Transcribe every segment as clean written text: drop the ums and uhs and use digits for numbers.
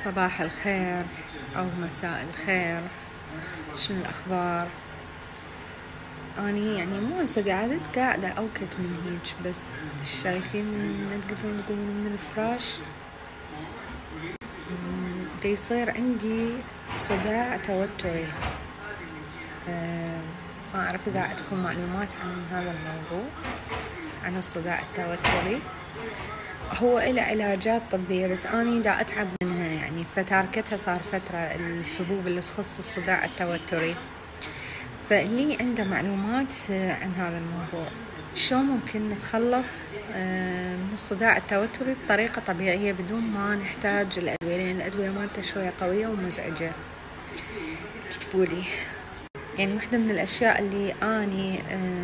صباح الخير أو مساء الخير، شنو الأخبار؟ أني يعني مو هسه قاعدة أوكت من هيج، بس شايفين من تقدرون تقومون من الفراش دا يصير عندي صداع توتري. ما أعرف إذا عندكم معلومات عن هذا الموضوع، عن الصداع التوتري. هو إله علاجات طبية بس أني دا أتعب منها، يعني فتاركتها صار فترة الحبوب اللي تخص الصداع التوتري. فاللي عنده معلومات عن هذا الموضوع، شو ممكن نتخلص من الصداع التوتري بطريقة طبيعية بدون ما نحتاج الأدوية، لأن الأدوية مالتها شوية قوية ومزعجة. كتبولي يعني واحدة من الأشياء اللي أني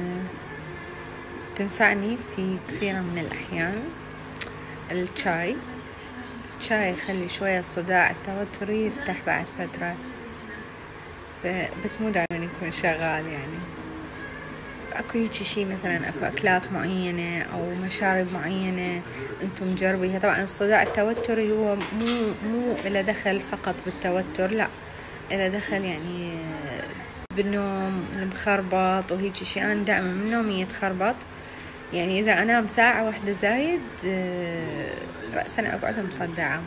تنفعني في كثير من الأحيان الشاي يخلي شوية الصداع التوتري يفتح بعد فترة، بس مو دائما يكون شغال. يعني اكو هيك شي، مثلا اكو اكلات معينة او مشارب معينة انتم مجربيها. طبعا الصداع التوتري هو مو إله دخل فقط بالتوتر، لا، إله دخل يعني بالنوم المخربط وهيك شي. انا دائما من نومي يتخربط، يعني اذا انام ساعة واحدة زايد رأسا اقعد مصدعة.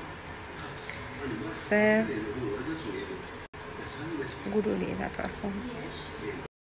قولوا لي إذا تعرفون.